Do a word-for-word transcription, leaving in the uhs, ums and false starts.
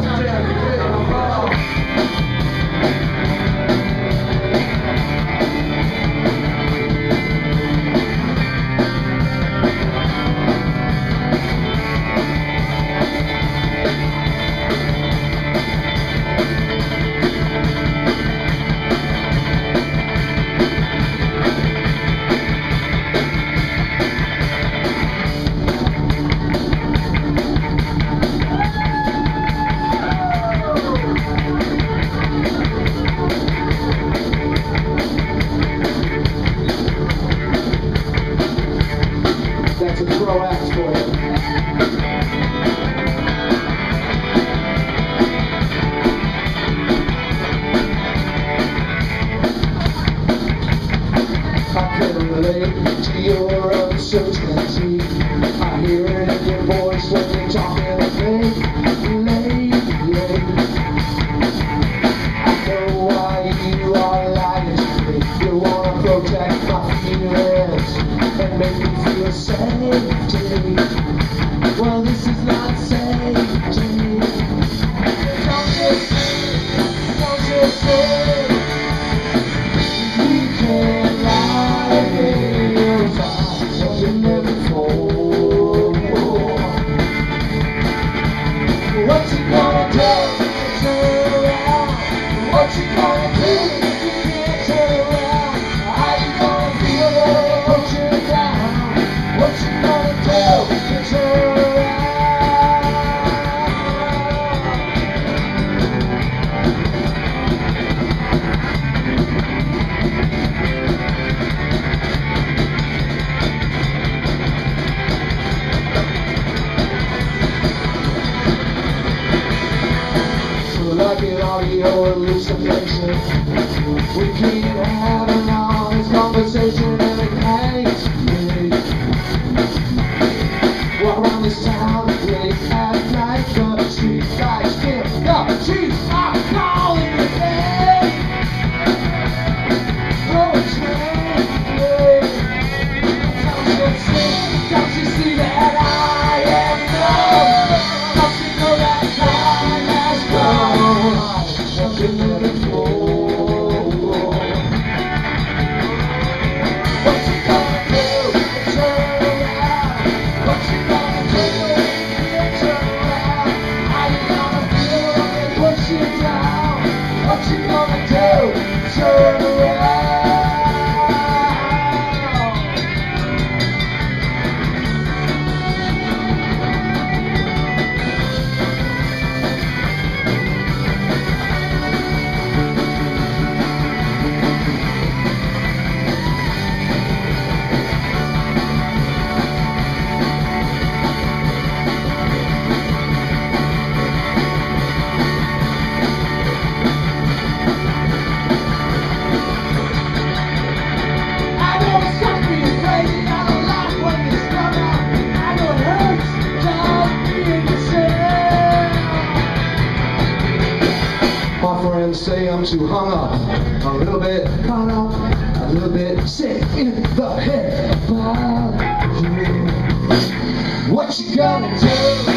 To your uncertainty, I hear it in your voice when you're talking to me. Lately, I know why you are lying to me. You wanna protect my feelings and make me feel safety. Well, this is not safety. Don't you see? Don't you see? We can't lie here. What you gonna do? Turn around. What you gonna do if you can't turn around? How you gonna feel when they put you down? What you gonna do to turn around? Like an audio hallucination, we keep having all this conversation and it hangs me. Walk around this town late at night, but street lights dim the streets are calling your name. Oh, it's raining. Don't you see? Don't you see that I am known? Don't you know that time has gone? Something that is more. What you gonna do? Turn around. What you gonna do? Turn around. How you gonna feel when they push you down? What you gonna do? Turn around. Say I'm too hung up, a little bit caught up, a little bit sick in the head about you. What you gonna do?